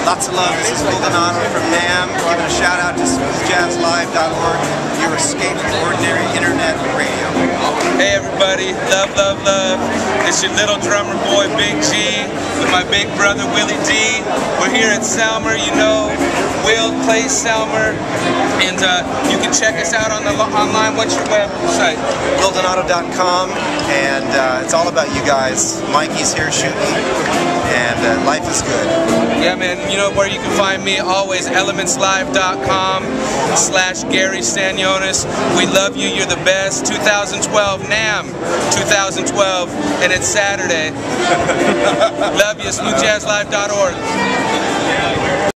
Lots of love. This is Phil Donato from NAMM. Giving a shout out to smoothjazzlive.org, your escape from ordinary internet radio. Hey everybody, love, love, love. It's your little drummer boy, Big G, with my big brother, Willie D. We're here at Selmer, you know, Will plays Selmer. And you can check us out on the online. What's your website? PhilDonato.com, and it's all about you guys. Mikey's here shooting, and life is good. Yeah, man, you know where you can find me always, elementslive.com/Gary Sanyonis. We love you, you're the best. 2012, NAMM 2012, and it's Saturday. Love you, smoothjazzlive.org.